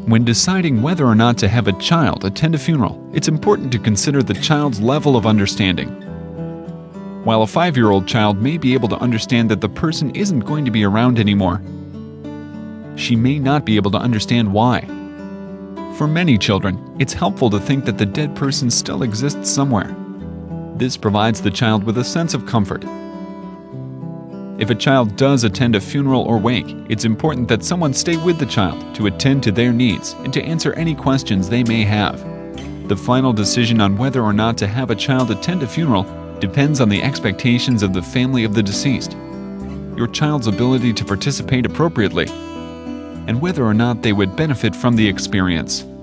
When deciding whether or not to have a child attend a funeral, it's important to consider the child's level of understanding. While a 5-year-old child may be able to understand that the person isn't going to be around anymore, she may not be able to understand why. For many children, it's helpful to think that the dead person still exists somewhere. This provides the child with a sense of comfort. If a child does attend a funeral or wake, it's important that someone stay with the child to attend to their needs and to answer any questions they may have. The final decision on whether or not to have a child attend a funeral depends on the expectations of the family of the deceased, your child's ability to participate appropriately, and whether or not they would benefit from the experience.